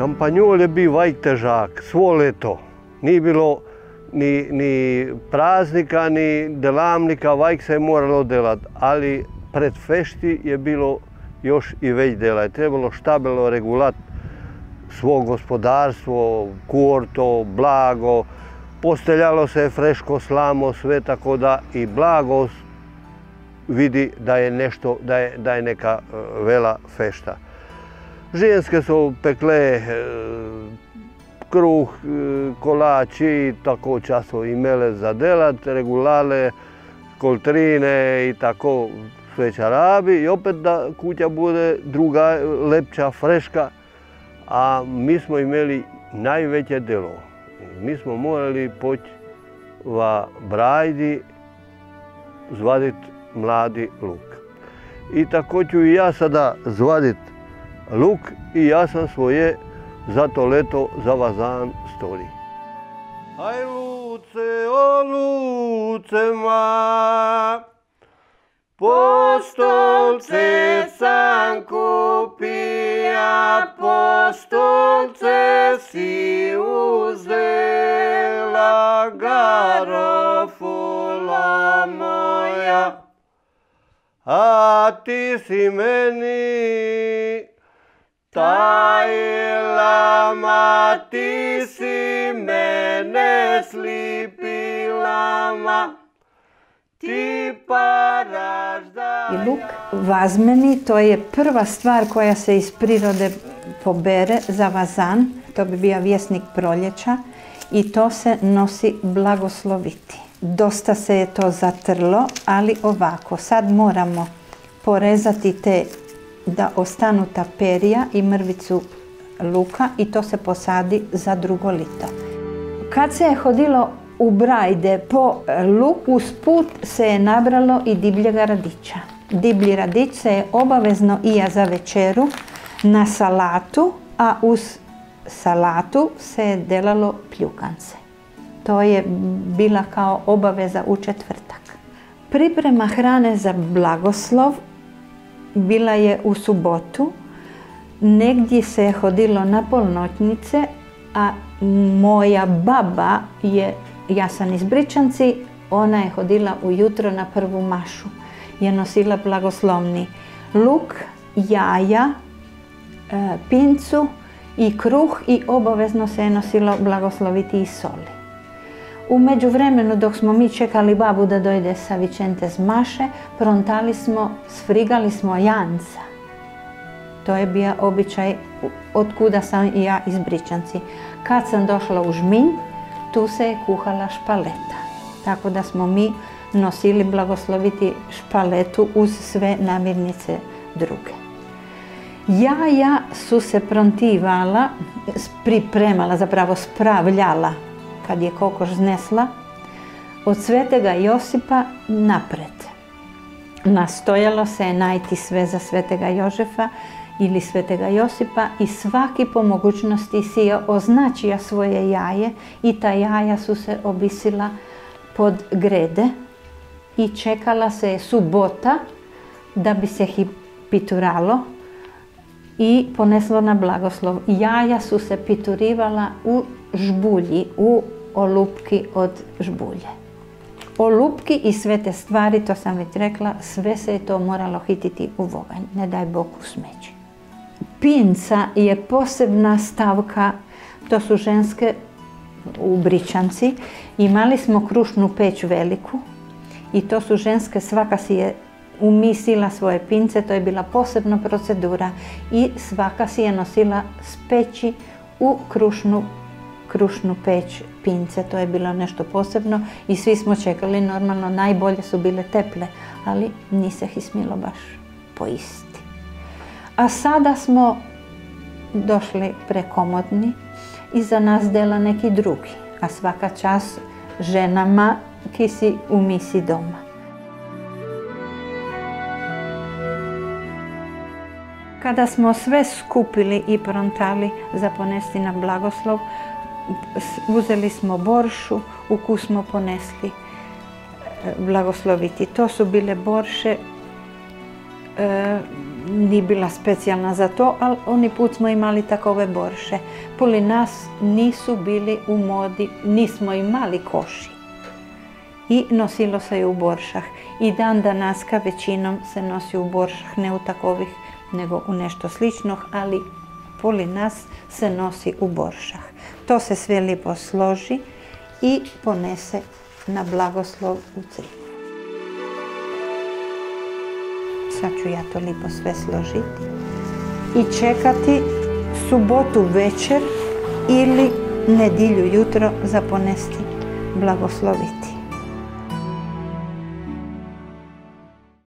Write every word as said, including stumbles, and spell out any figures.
Kampanjol je bio vajk težak, svo leto. Nije bilo ni, ni praznika, ni delamnika, vajk se je moralo delati. Ali pred fešti je bilo još i već dela. Je trebalo štabelo regulat svo gospodarstvo, kurto, blago. Posteljalo se freško slamo, sve tako da i blago vidi da je nešto, da je, da je neka vela fešta. Ženske su pekle kruh, kolači, tako často imele za delat, regulale, koltrine i tako sve čarabi i opet da kuća bude druga, lepša, freška. A mi smo imeli najveće delo. Mi smo morali poći va brajdi zvadit mladi luk. I tako ću i ja sada zvadit luk i ja sam svoje za to leto za vazan stori. Aj luce, o luce ma, postolce sam kupija, postolce si uzela, garofula moja, a ti si meni tajila, ma ti si mene slipila, ma ti paraš da... I luk vazmeni, to je prva stvar koja se iz prirode pobere za vazan. To bi bio vjesnik proljeća i to se nosi blagosloviti. Dosta se je to zatrlo, ali ovako. Sad moramo porezati te da ostanu ta perija i mrvicu luka i to se posadi za drugo lito. Kad se je hodilo u brajde po luku, usput se je nabralo i divljega radića. Divlji radić se je obavezno ija za večeru na salatu, a uz salatu se je delalo pljukance. To je bila kao obaveza u četvrtak. Priprema hrane za blagoslov bila je u subotu. Negdje se je hodilo na polnoćnice, a moja baba je, ja sam iz Bričanci, ona je hodila ujutro na prvu mašu. Je nosila blagoslovni luk, jaja, pincu i kruh i obavezno se je nosilo blagosloviti i soli. U međuvremenu dok smo mi čekali babu da dojde sa Vičente s maše, prontali smo, sfrigali smo janca. To je bio običaj od kuda sam i ja iz Bričanci. Kad sam došla u Žminj, tu se je kuhala špaleta. Tako da smo mi nosili blagosloviti špaletu uz sve namirnice druge. Jaja su se prontivala, pripremala, zapravo spravljala, kad je kokoš znesla, od Svetega Josipa napred. Nastojalo se je najti sve za Svetega Jožefa ili Svetega Josipa i svaki po mogućnosti si je označio svoje jaje i ta jaja su se obisila pod grede i čekala se je subota da bi se ih pituralo i poneslo na blagoslov. Jaja su se piturivala u žbulji, u olupki od žbulje. Olupki i sve te stvari, to sam već rekla, sve se je to moralo hititi u voganj, ne daj Bog u smeći. Pinca je posebna stavka, to su ženske u Bričanci. Imali smo krušnu peć veliku i to su ženske, svaka si je umisila svoje pince, to je bila posebna procedura i svaka si je nosila s peći u krušnu, krušnu peć pince, to je bilo nešto posebno i svi smo čekali, normalno najbolje su bile teple, ali nije se ih smilo baš poisti. A sada smo došli prekomodni i za nas dela neki drugi, a svaka čast ženama ki si u misi doma. Kada smo sve skupili i prontali za ponesti na blagoslov, uzeli smo boršu u koju smo ponesli blagosloviti. To su bile borše e, nije bila specijalna za to, ali oni put smo imali takove borše. Poli nas nisu bili u modi, nismo imali koši. I nosilo se je u boršah. I dan danaska većinom se nosi u boršah, ne u takovih, nego u nešto slično, ali poli nas se nosi u boršah. To se sve lijepo složi i ponese na blagoslov u crkvu. Sad ću ja to lijepo sve složiti i čekati subotu večer ili nedjelju jutro za ponesti blagosloviti.